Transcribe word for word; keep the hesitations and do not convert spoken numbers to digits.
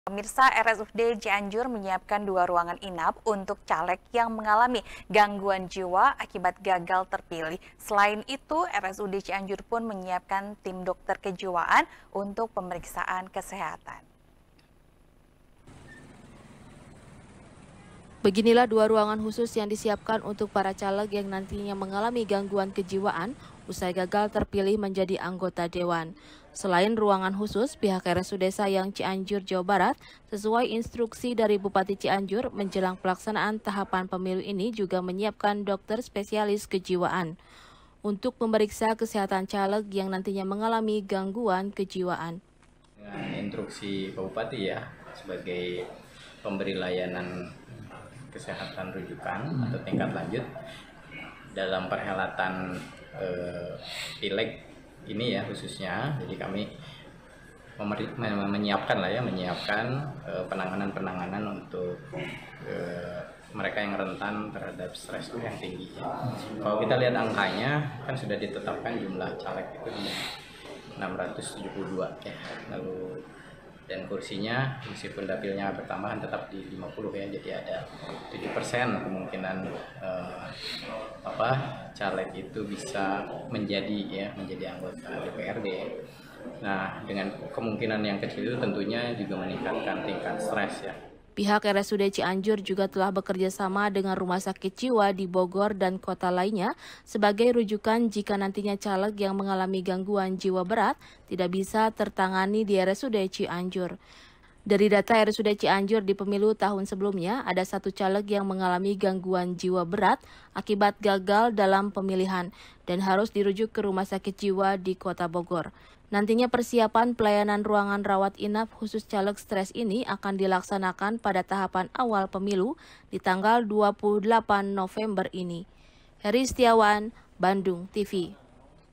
Pemirsa, R S U D Cianjur menyiapkan dua ruangan inap untuk caleg yang mengalami gangguan jiwa akibat gagal terpilih. Selain itu, R S U D Cianjur pun menyiapkan tim dokter kejiwaan untuk pemeriksaan kesehatan. Beginilah dua ruangan khusus yang disiapkan untuk para caleg yang nantinya mengalami gangguan kejiwaan usai gagal terpilih menjadi anggota dewan. Selain ruangan khusus, pihak R S U D Sayang Cianjur, Jawa Barat, sesuai instruksi dari Bupati Cianjur menjelang pelaksanaan tahapan pemilu ini juga menyiapkan dokter spesialis kejiwaan untuk memeriksa kesehatan caleg yang nantinya mengalami gangguan kejiwaan. Dengan instruksi Pak Bupati ya, sebagai pemberi layanan kesehatan rujukan atau tingkat lanjut dalam perhelatan eh, pileg ini ya khususnya, jadi kami menyiapkan lah ya menyiapkan penanganan-penanganan eh, untuk eh, mereka yang rentan terhadap stres yang tinggi ya. Kalau kita lihat angkanya kan sudah ditetapkan jumlah caleg itu enam ratus tujuh puluh dua ya, lalu dan kursinya meskipun dapilnya bertambahan tetap di lima puluh ya, jadi ada tujuh persen kemungkinan eh, apa caleg itu bisa menjadi ya menjadi anggota D P R D. Nah, dengan kemungkinan yang kecil itu tentunya juga meningkatkan tingkat stres ya. Pihak R S U D Cianjur juga telah bekerja sama dengan rumah sakit jiwa di Bogor dan kota lainnya sebagai rujukan jika nantinya caleg yang mengalami gangguan jiwa berat tidak bisa tertangani di R S U D Cianjur. Dari data R S U D Cianjur di pemilu tahun sebelumnya, ada satu caleg yang mengalami gangguan jiwa berat akibat gagal dalam pemilihan dan harus dirujuk ke rumah sakit jiwa di kota Bogor. Nantinya persiapan pelayanan ruangan rawat inap khusus caleg stres ini akan dilaksanakan pada tahapan awal pemilu di tanggal dua puluh delapan November ini. Heri Setiawan, Bandung T V.